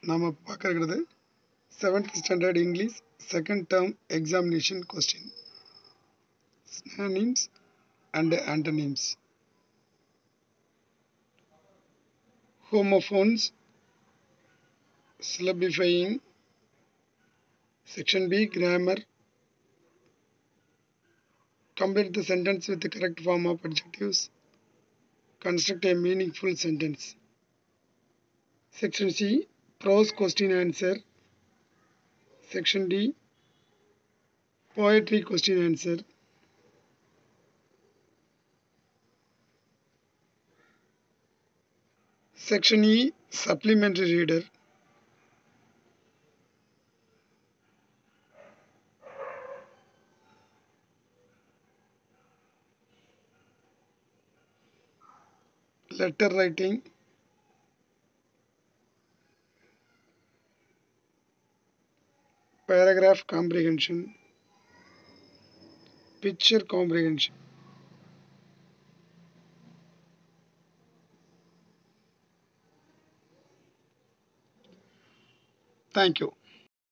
நாம பார்க்கறது 7th standard English second term examination question. Synonyms and antonyms. Homophones, syllabifying. Section B, grammar. Complete the sentence with the correct form of adjectives. Construct a meaningful sentence. Section C, prose question answer. Section D, poetry question answer. Section E, supplementary reader. Letter writing. Paragraph comprehension. Picture comprehension. Thank you.